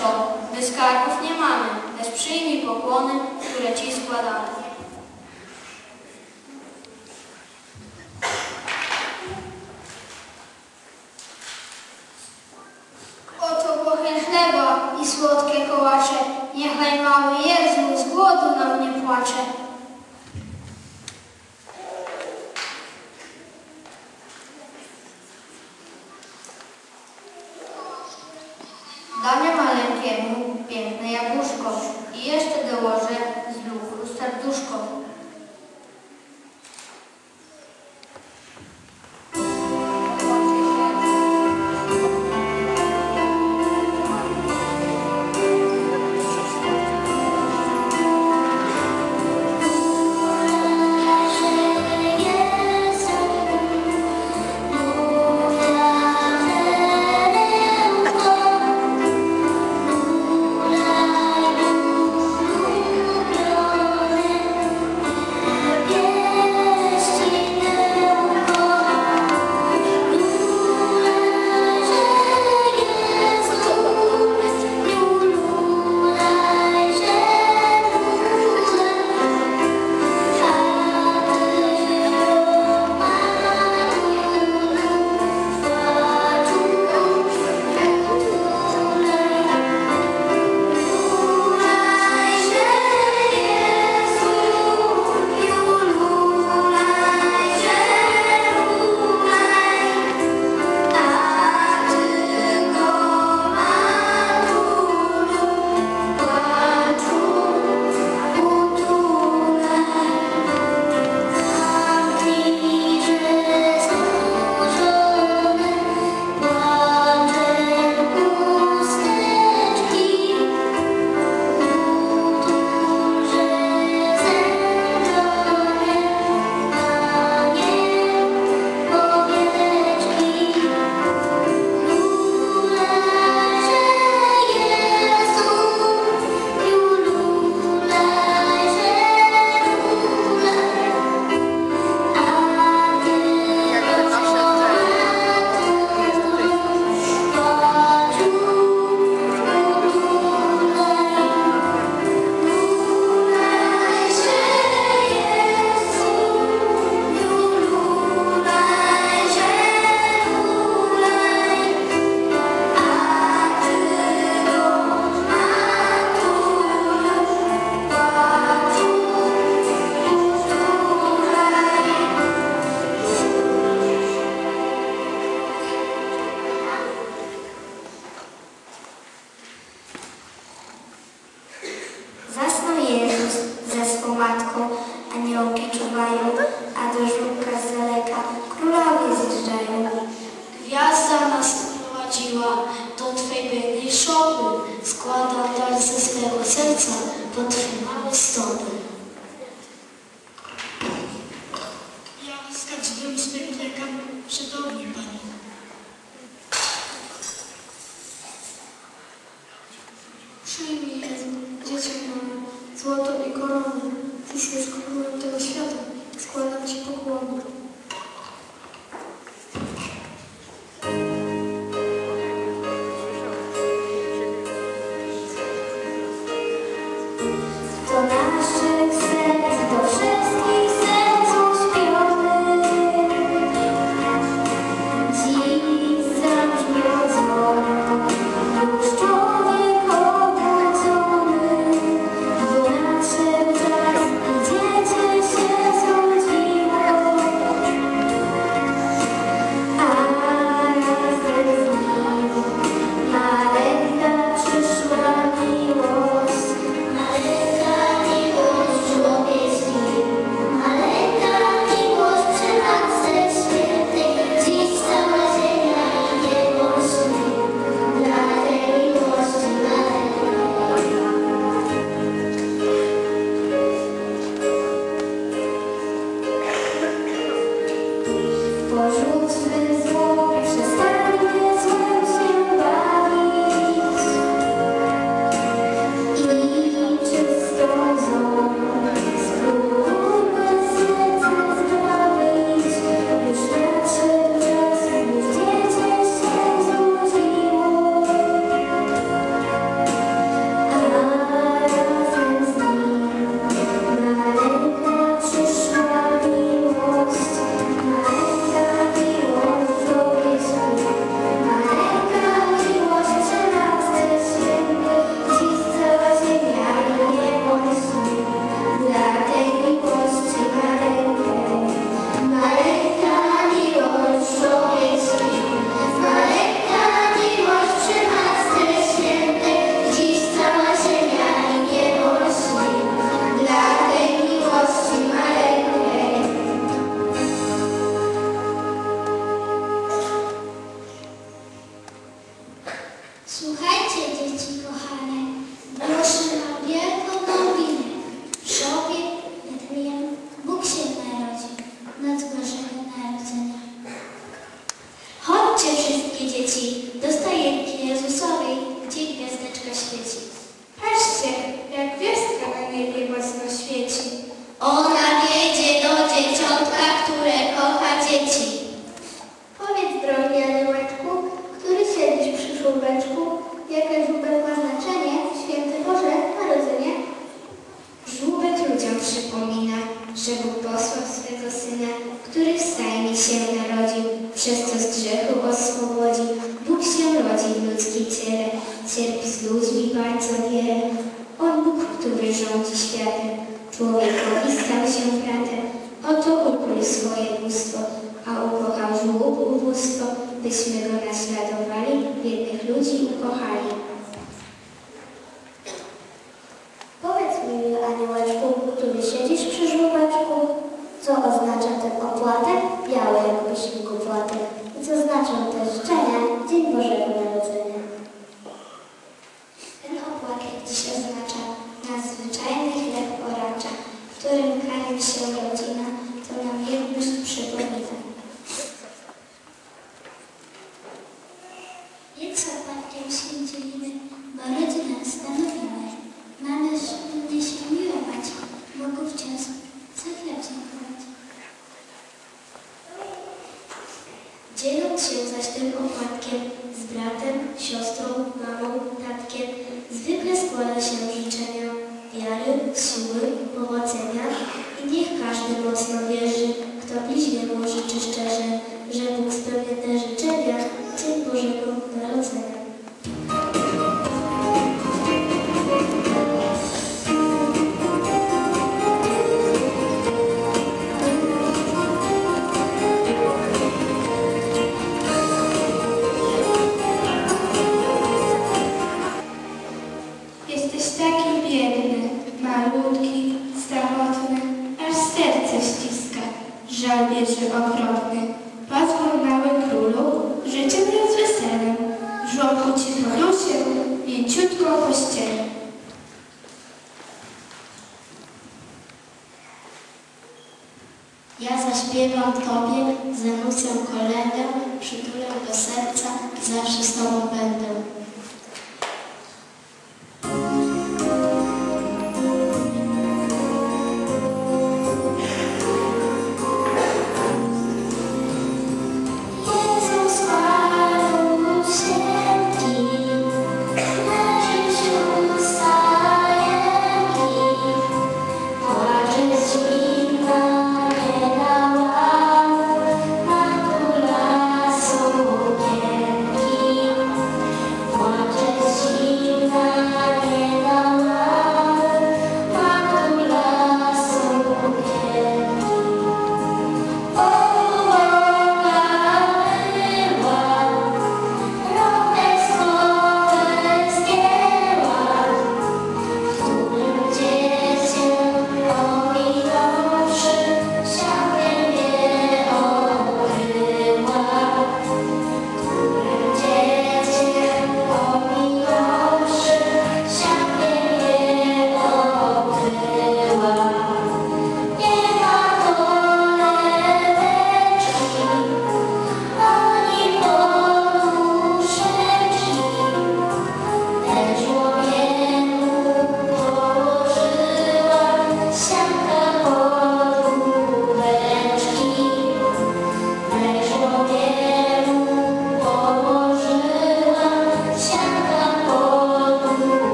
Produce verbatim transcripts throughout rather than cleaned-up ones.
córeczko, my skarbów nie mamy, lecz przyjmij pokłony, które Ci składamy. Oto bochen chleba i słodkie kołacze, niechaj mały Jezu z głodu nam nie płacze. Damy maleńkiemu piękne jabłuszko i jeszcze dołożę z lukru serduszko. Gwiazda nas prowadziła do Twej biednej szopy. Składam dar ze swego serca pod Twe małe stopy. Ja skarbem swym czekam przed ogniem, Pani. Przyjmij, Jezu, dziecię moje, złoto i koronę. Tyś jest królem tego świata. Składam Ci pokłony. Chodźcie wszystkie dzieci, do stajenki Jezusowej, gdzie gwiazdeczka świeci. Patrzcie, jak gwiazdka na niebie mocno świeci. Ona wiedzie do dzieciątka, które kocha dzieci. Powiedz, drogi aniołeczku, który siedzisz przy żółbeczku, jakie żółbek ma znaczenie, święty Boże Narodzenie? Żółbek ludziom przypomina, że Bóg posłał swego Syna, który w stajni się narodził, przez co z grzechu oswobodzi. Bóg się rodzi w ludzkiej ciele, cierpi z ludźmi bardzo wiele. On Bóg, który rządzi światem, człowiekowi stał się bratem. Oto ukrył swoje bóstwo, a ukochał żółb ubóstwo, byśmy go naśladowali, biednych ludzi ukochali. Powiedz mi, miły aniołeczku, który siedzisz przy żółbeczku, co oznacza ten opłatek, biały jak myślniku płatek, i co znaczą te życzenia Dzień Bożego Narodzenia. Ten opłatek dziś oznacza nadzwyczajny chleb oracza, w którym karmi się rodzina, to nam jedność przypomina. Więc opłatkiem się dzielimy, bo rodzinę stanowimy. Należy się miłować, Bogu wciąż za chleb dziękować. Dzieląc się zaś tym opłatkiem z bratem, siostrą, mamą, tatkiem, zwykle składa się życzenia wiary, siły, powodzenia i niech każdy mocno wierzy, kto bliźniemu życzy szczerze, że Bóg spełnia te życzenia w Dzień Bożego Narodzenia. Jesteś taki biedny, malutki, samotny, aż serce ściska. Żal bierze okropny. Pozwól, mały królu, życzę wraz z weselem. W żłobku ci poruszę, mięciutką pościelę. Ja zaśpiewam Tobie, zanucę kolędę, przytulę do serca, zawsze z Tobą będę.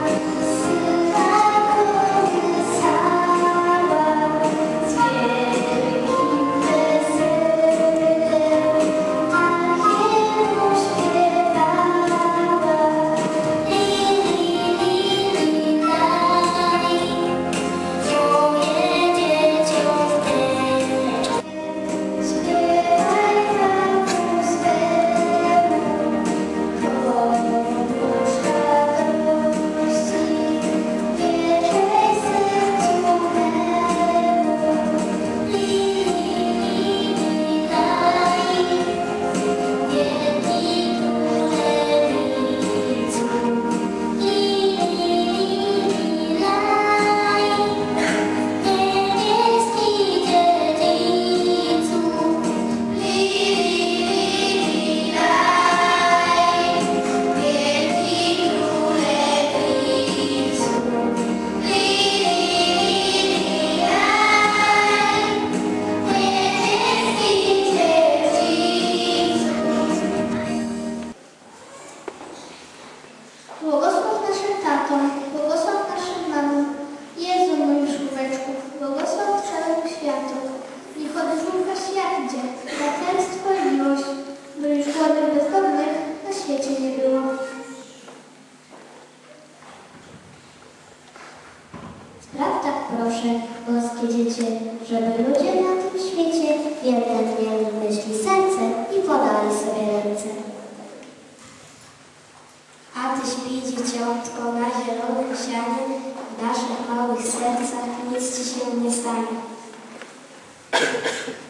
Yeah. rozumka światdzie, braterstwo i miłość, bo już głodnych bezdomnych na świecie nie było. Spraw tak proszę, boskie dziecię, żeby ludzie na tym świecie jeden mieli w myśli serce i podali sobie ręce. A ty śpi, dzieciątko, na zielonym sianie, w naszych małych sercach nic ci się nie stanie.